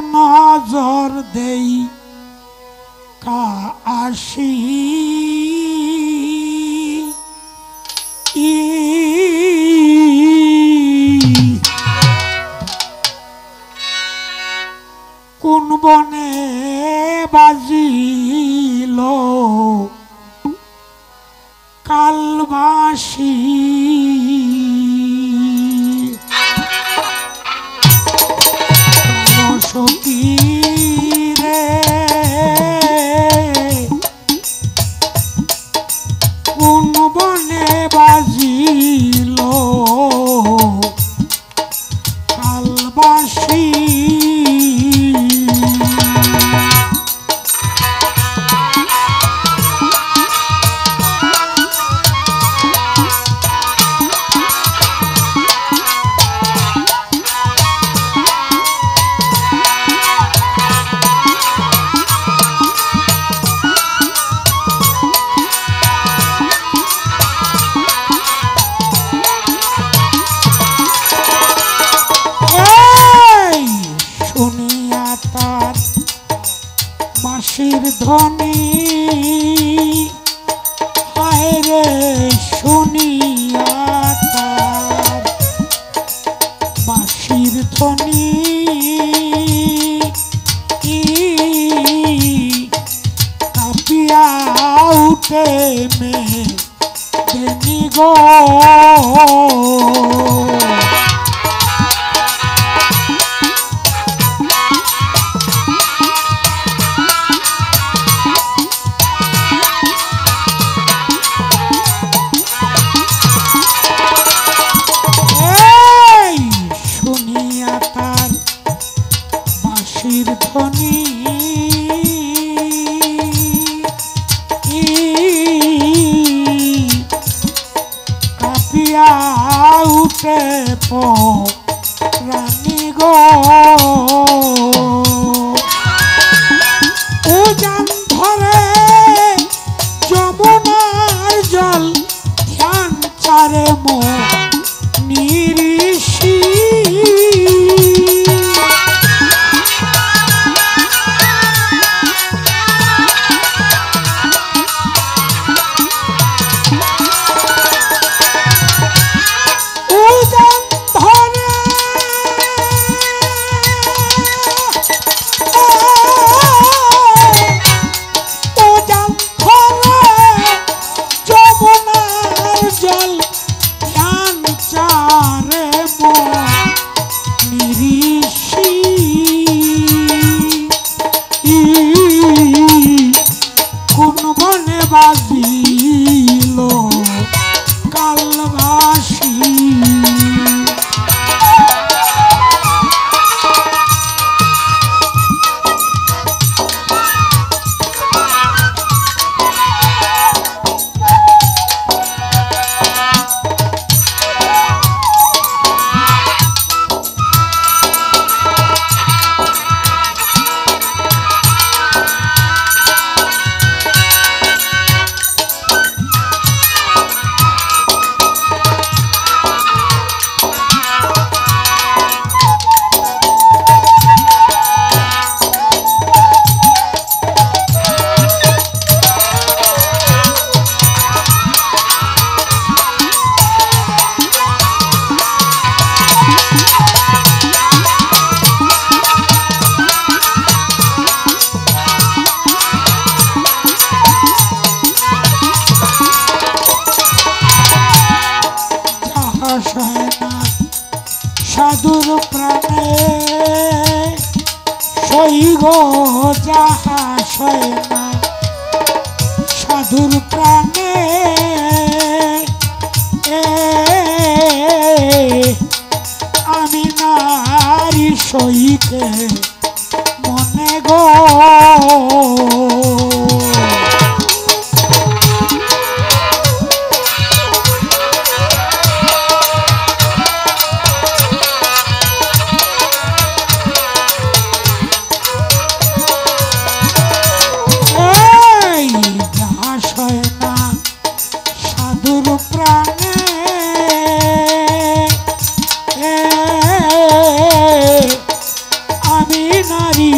নজর দেই কাশি কোন বনে বাজিল কালবাসী সখী রে কোন বনে বাজিল কালবাসী বাঁশির ধ্বনি হায় রে শুনিয়া তার বাঁশির ধ্বনি কাঁপিয়া উঠে মেদিনী গো ধ্বনি কাঁপিয়া উঠে রানী গো উজান ধরে যমুনার জল ধ্যান চারে নিরিষি বাজিল কালবাসী সাধুর প্রাণে সই গো যাহা সয় না সাধুর প্রাণে আমি নারী সইকে মনে গো নারী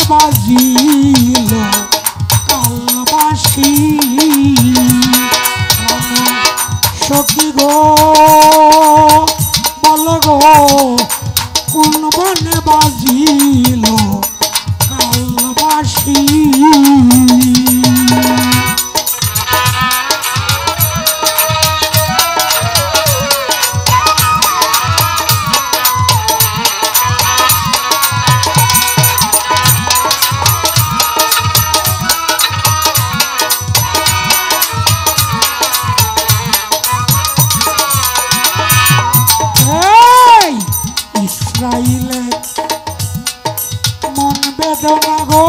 বাজিল কালবাসী সখী গো বল গো কোন বনে বাজিল কালবাসী ইসরাইলে মন বেদনা গো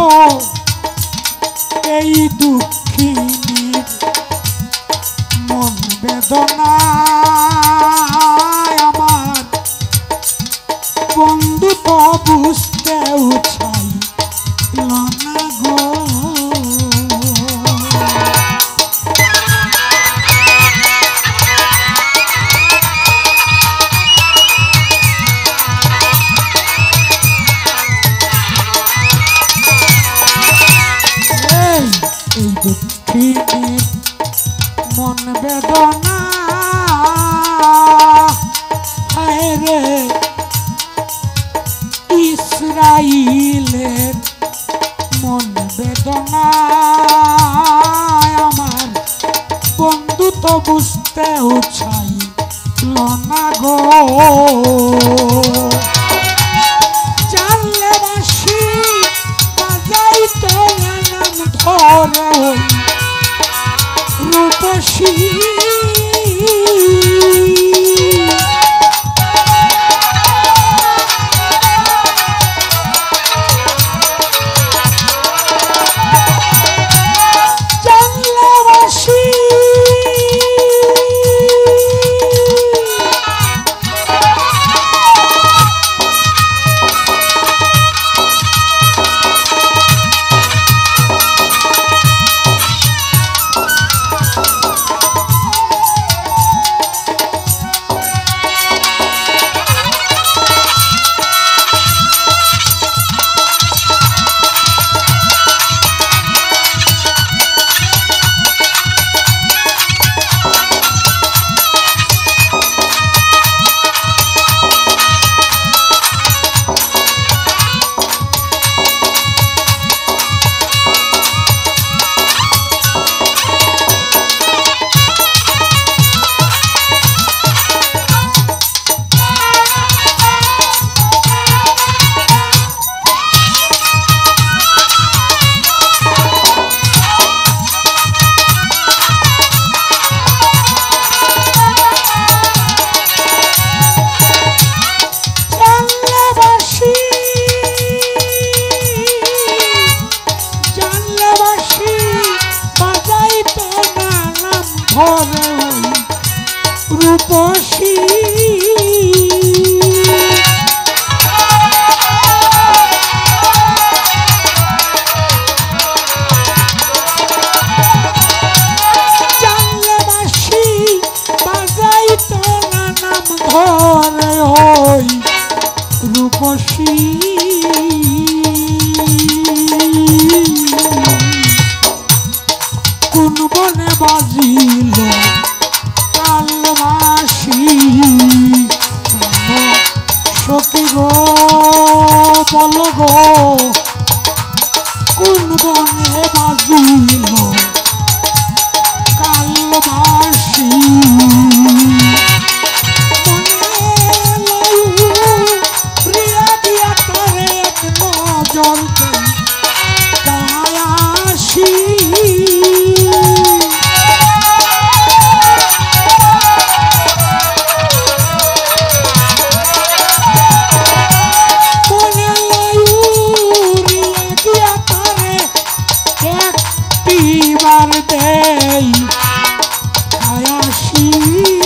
এই দুঃখিনীর মন বেদনা আমার বন্ধু তো বুঝতেও চাইল না গো এই দুঃখিনীর মন বেদনা হায় রে ইসরাইলের মন বেদনা আমার বন্ধু তো বুঝতেও চাইল না গো জানলে বাসি বাজাইতো নাম ধরে রূপসী রূপসী জানলে বাসি বাজাইতো না নাম ধরে হই রূপসী কোন বনে বাজিল কালবাসী সখী গো বল গো কোন বনে বাজিল কালবাসী নজর কায়াসী একটিবার দেই কায়াসী